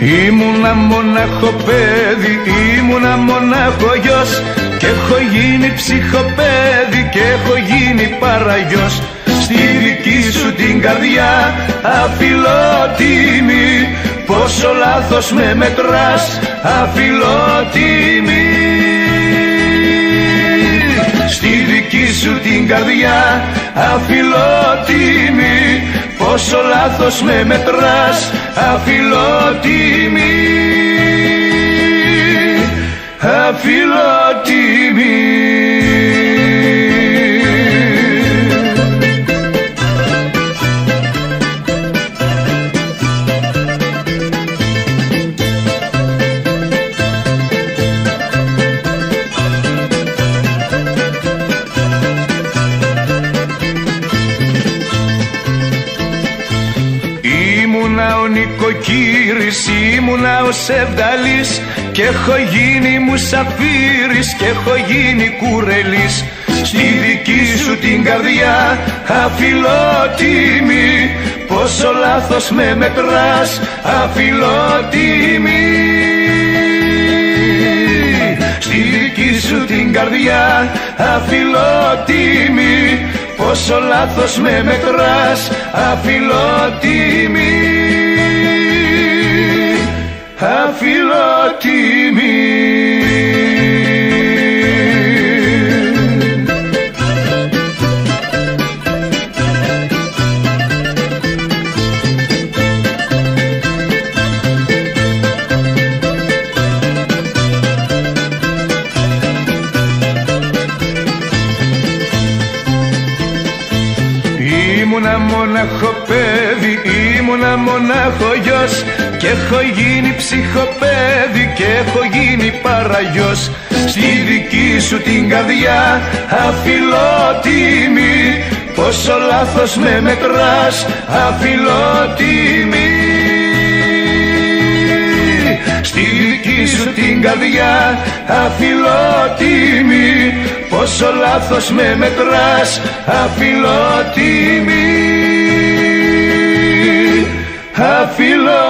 Ήμουνα μονάχο παιδί, ήμουνα μονάχο γιος, και έχω γίνει ψυχοπαίδι και έχω γίνει παραγιός. Στη δική σου την καρδιά αφιλότιμη, πόσο λάθος με μετράς αφιλότιμη. Στη δική σου την καρδιά αφιλότιμη, πόσο λάθος με μετράς αφιλότιμη, αφιλότιμη. Ήμουνα ο νοικοκύρης, ήμουνα ο Σεβδαλής, και έχω γίνει μουσαφίρης και έχω γίνει κουρελής. Στη δική σου την καρδιά αφιλότιμη, πόσο λάθος με μετράς αφιλότιμη. Στη δική σου την καρδιά αφιλότιμη, πόσο λάθος με μετράς αφιλότιμη, αφιλότιμη. Ήμουνα μονάχο παιδί, ήμουνα μονάχο γιος, και έχω γίνει ψυχοπαίδι και έχω γίνει παραγιός. Στη δική σου την καρδιά αφιλότιμη, πόσο λάθος με μετράς αφιλότιμη. Στη δική σου την καρδιά αφιλότιμη, πόσο λάθος με μετράς αφιλότιμη, αφιλότιμη.